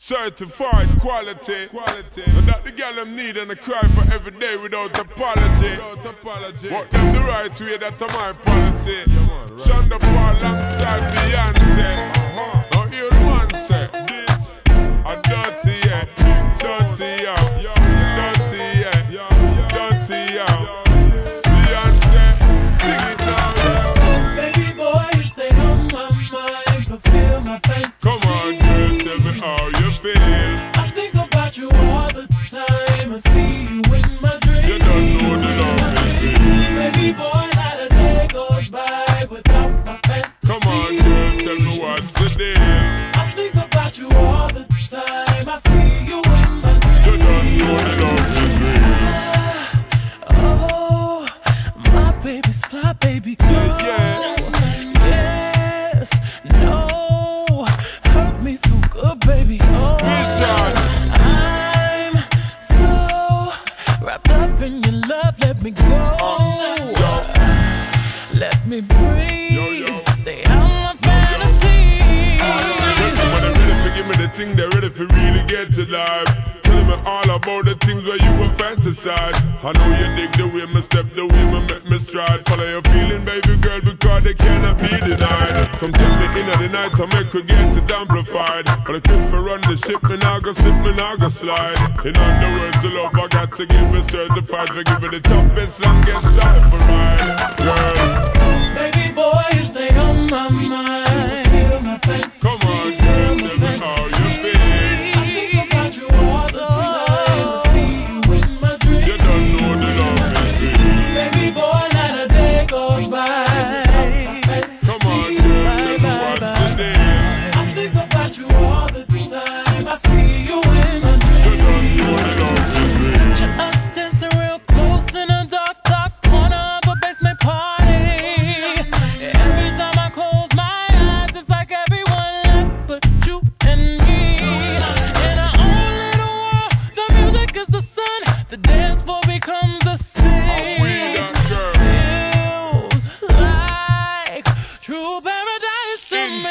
Certified quality. And that the girl them need and I cry for every day without apology. Walk them the right way, that's my policy. Shonda Paul alongside Beyonce. Now hear the man say, this a dirty, yeah, dirty, yeah, dirty, yeah, dirty, yeah. Beyonce, sing it now, yeah. Baby boy, you stay on my mind, fulfill my fantasy. Come on, girl, tell me how you feel. I think about you all the time. I see you in my dreams. You don't know the love is real. Baby boy, not a day goes by without my fantasy. Come on, girl, tell me what's the deal. I think about you all the time. I see you in my dreams. You don't know the love is real. Oh, my baby's fly, baby girl. Yes, no, hurt me so good, baby. Oh, I'm so wrapped up in your love. Let me go. Let me breathe. Stay out my fantasy. When they're ready for give me the thing, they're ready for really get to life. Telling me all about the things where you were fantasize. I know you dig the way me step, the way me make me stride. Follow your feeling, baby girl, because they cannot be denied. Come tell me in the night to make we get it amplified. But I keep for run the ship, me nah go slip, me nah go slide. In other words, the love I got to give it certified. For give it the toughest, longest time for ride. Girl, baby boy, you stay on my mind. Feel my fantasy. come on, girl, tell me how you feel. I think about you all the time. I see you in my dreams. You don't know the love is real. Baby boy, not a day goes by. Come on, girl, tell me what's the deal. I think about you all the time. I see you in my You dreams. don't know the love is real. Just dancing real close in a dark, dark corner of a basement party. Every time I close my eyes, it's like everyone left but you and me. In our own little world, the music is the sun, the dance floor becomes the sea. Feels like true paradise to me.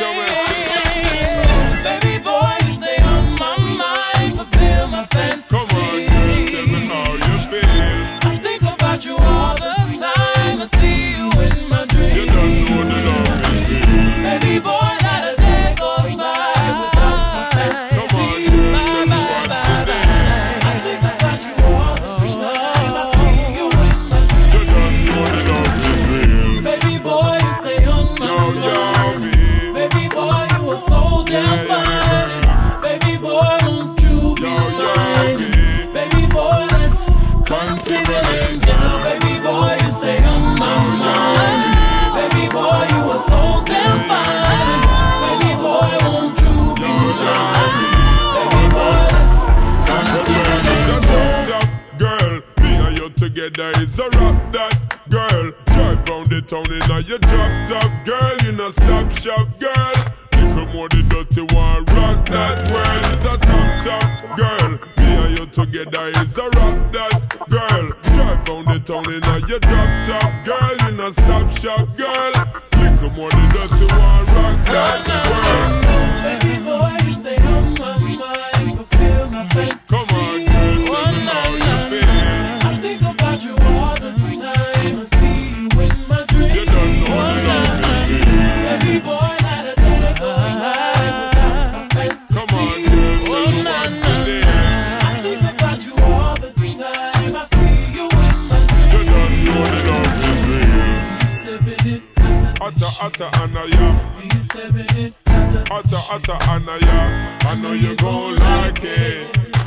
Baby boy, you stay on my mind, fulfill my fantasy. Come on, girl, tell me how you feel. I think about you all the time. I see you in my dreams. You don't know the love is real. Baby boy, not a day goes by without my fantasy. Come on, girl, tell me what's the deal. I think about you all the time. I see you in my You dreams. don't know the love is real. Baby boy, you stay on my Yo, mind. me. Baby boy, you are so damn fine. Baby boy, won't you be mine? Baby boy, let's consider it now. Baby boy, you stay on my mind. Baby boy, you are so damn fine. Baby boy, won't you be mine? Baby boy, let's consider it now. Top girl, me and you together is a rap that girl. Drive round the town in a your drop top girl. You no stop shop girl. Little more the dirty one rock that world is a top girl. Me and you together is a rap that girl. Drive round the town in a your drop top girl. You no stop shop girl. Little more the dirty one rock that world. Baby boy, you stay on my mind, fulfill my fantasy. Come on, girl, tell me how you feel. I think about you all the time. I see you in my dreams. You don't know the love is real. Baby boy, not a day goes by without my fantasy. Come on, girl, tell me what's the deal. I think about you all the time. I see you in my You dreams. don't know the love is real. She's stepping it, Atta Anaya, he's stepping it, Atta Anaya. I know you gon' like it.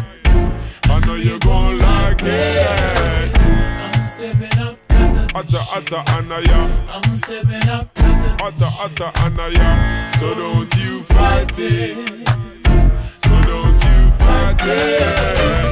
I know you gon' like it. I'm stepping up, Atta Anaya, I'm stepping up, Atta Anaya. So don't you fight it. So don't you fight it.